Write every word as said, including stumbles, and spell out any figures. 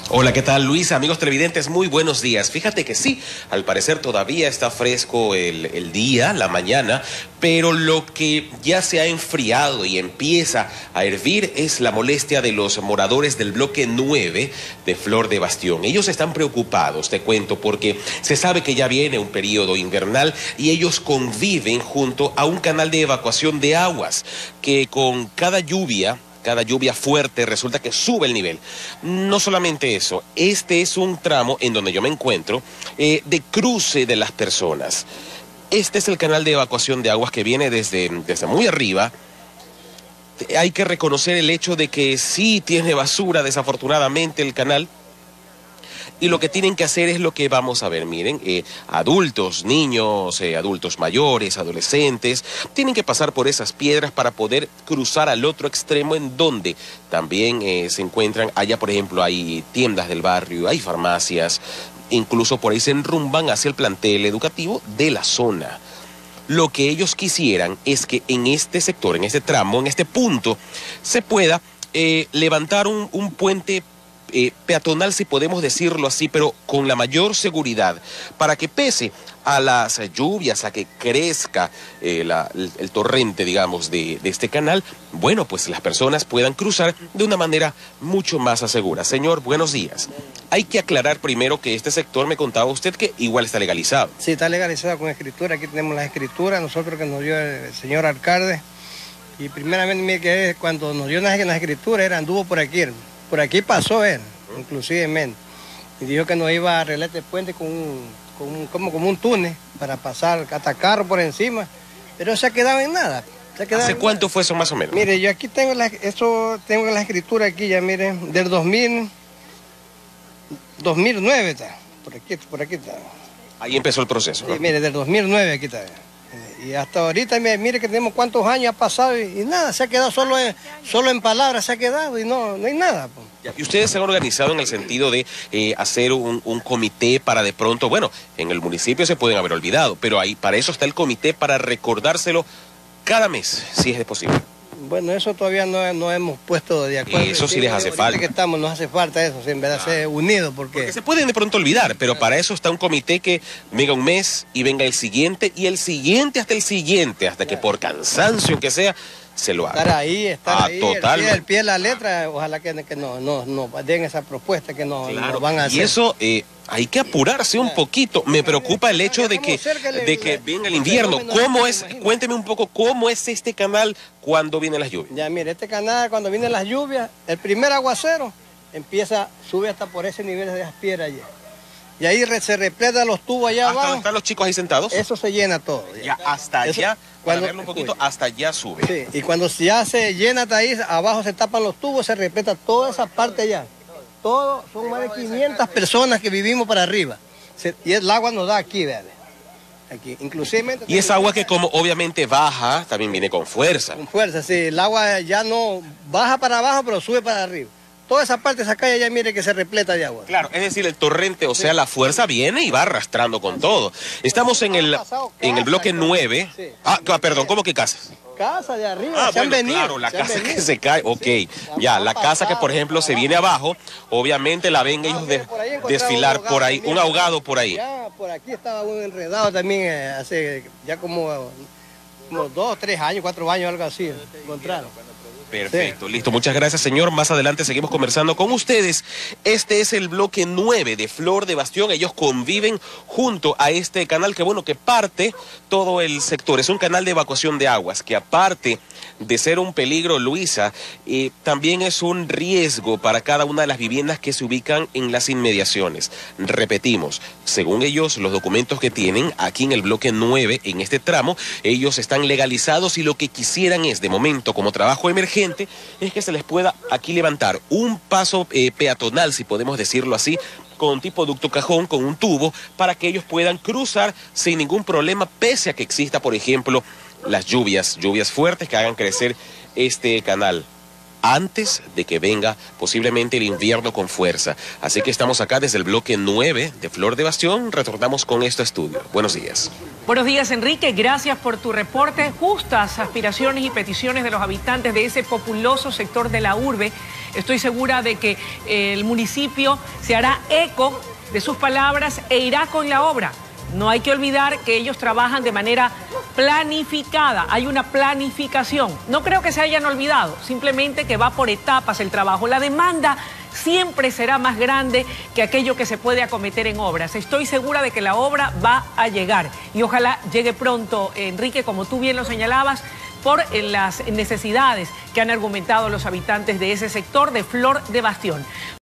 Hola, ¿qué tal, Luisa? Amigos televidentes, muy buenos días. Fíjate que sí, al parecer todavía está fresco el, el día, la mañana, pero lo que ya se ha enfriado y empieza a hervir es la molestia de los moradores del bloque nueve de Flor de Bastión. Ellos están preocupados, te cuento, porque se sabe que ya viene un periodo invernal y ellos conviven junto a un canal de evacuación de aguas que con cada lluvia... Cada lluvia fuerte resulta que sube el nivel. No solamente eso, este es un tramo en donde yo me encuentro eh, de cruce de las personas. Este es el canal de evacuación de aguas que viene desde, desde muy arriba. Hay que reconocer el hecho de que sí tiene basura, desafortunadamente, el canal. Y lo que tienen que hacer es lo que vamos a ver, miren, eh, adultos, niños, eh, adultos mayores, adolescentes, tienen que pasar por esas piedras para poder cruzar al otro extremo en donde también eh, se encuentran, allá por ejemplo hay tiendas del barrio, hay farmacias, incluso por ahí se enrumban hacia el plantel educativo de la zona. Lo que ellos quisieran es que en este sector, en este tramo, en este punto, se pueda eh, levantar un, un puente Eh, peatonal, si podemos decirlo así, pero con la mayor seguridad, para que pese a las lluvias, a que crezca eh, la, el, el torrente, digamos, de, de este canal, bueno, pues las personas puedan cruzar de una manera mucho más segura. Señor, buenos días. Hay que aclarar primero que este sector, me contaba usted, que igual está legalizado. Sí, está legalizado con escritura, aquí tenemos las escrituras, nosotros que nos dio el señor alcalde, y primeramente, mire que cuando nos dio las, las escrituras, era, anduvo por aquí, por aquí pasó él, inclusivemente, y dijo que nos iba a arreglar este puente con un, con un, como, como un túnel para pasar hasta carro por encima, pero se ha quedado en nada. Se ha quedado ¿Hace en cuánto nada. fue eso más o menos? Mire, yo aquí tengo la, eso, tengo la escritura aquí ya, mire, del dos mil, dos mil nueve está, por aquí, por aquí está. Ahí empezó el proceso, ¿no? Sí, mire, del dos mil nueve aquí está. Y hasta ahorita, mire que tenemos cuántos años ha pasado y, y nada, se ha quedado solo en, solo en palabras, se ha quedado y no, no hay nada. Pues. ¿Y ustedes se han organizado en el sentido de eh, hacer un, un comité para de pronto, bueno, en el municipio se pueden haber olvidado, pero ahí para eso está el comité, para recordárselo cada mes, si es posible? Bueno, eso todavía no, no hemos puesto de acuerdo. Y eso sí les hace falta. Que estamos, nos hace falta eso, en verdad, claro. Ser unidos. Porque... porque se pueden de pronto olvidar, pero claro, para eso está un comité que venga un mes y venga el siguiente y el siguiente hasta el siguiente, hasta claro, que por cansancio que sea, se lo haga. Estar ahí, estar ah, ahí, total, el pie, el pie de la letra, ojalá que, que nos no, no den esa propuesta que nos, claro, nos van a hacer. Y eso... Eh, hay que apurarse un poquito. Me preocupa el hecho de que, de que venga el invierno. ¿Cómo es? Cuénteme un poco cómo es este canal cuando vienen las lluvias. Ya, mire, este canal cuando vienen las lluvias, el primer aguacero empieza, sube hasta por ese nivel de las piedras allá. Y ahí se repletan los tubos allá ¿Hasta abajo. ¿Están los chicos ahí sentados? Eso se llena todo. Ya, ya hasta eso, allá, cuando, para verlo un poquito, escucha, hasta allá sube. Sí, y cuando ya se llena hasta ahí, abajo se tapan los tubos, se repleta toda esa parte allá. Todo, son más de quinientas personas que vivimos para arriba. Se, y el agua nos da aquí, vean. Aquí, inclusive. Y es agua que como obviamente baja, también viene con fuerza. Con fuerza, sí. El agua ya no baja para abajo, pero sube para arriba. Toda esa parte, esa calle ya mire que se repleta de agua. Claro, es decir, el torrente, o sea, sí, la fuerza viene y va arrastrando con todo. Estamos en el, en el bloque nueve. Sí. Ah, perdón, ¿cómo que casas? Casa de arriba, ah, se bueno, han venido. Claro, la casa que se cae, ok. Sí, ya, la casa que, por ejemplo, se viene abajo, obviamente la ven ellos de, desfilar por ahí, un ahogado por ahí. Ya, por aquí estaba un enredado también, eh, hace ya como, como dos, tres años, cuatro años, algo así, encontraron. Perfecto, sí, listo. Muchas gracias, señor. Más adelante seguimos conversando con ustedes. Este es el bloque nueve de Flor de Bastión. Ellos conviven junto a este canal que, bueno, que parte todo el sector. Es un canal de evacuación de aguas que, aparte de ser un peligro, Luisa, eh, también es un riesgo para cada una de las viviendas que se ubican en las inmediaciones. Repetimos, según ellos, los documentos que tienen aquí en el bloque nueve, en este tramo, ellos están legalizados y lo que quisieran es, de momento, como trabajo emergente, es que se les pueda aquí levantar un paso eh, peatonal, si podemos decirlo así, con tipo ducto cajón, con un tubo, para que ellos puedan cruzar sin ningún problema, pese a que exista, por ejemplo, las lluvias, lluvias fuertes que hagan crecer este canal antes de que venga posiblemente el invierno con fuerza. Así que estamos acá desde el bloque nueve de Flor de Bastión. Retornamos con este estudio. Buenos días. Buenos días, Enrique. Gracias por tu reporte. Justas aspiraciones y peticiones de los habitantes de ese populoso sector de la urbe Estoy segura de que eh, el municipio se hará eco de sus palabras e irá con la obra. No hay que olvidar que ellos trabajan de manera planificada, hay una planificación. No creo que se hayan olvidado, simplemente que va por etapas el trabajo. La demanda siempre será más grande que aquello que se puede acometer en obras. Estoy segura de que la obra va a llegar y ojalá llegue pronto, Enrique, como tú bien lo señalabas, por las necesidades que han argumentado los habitantes de ese sector de Flor de Bastión.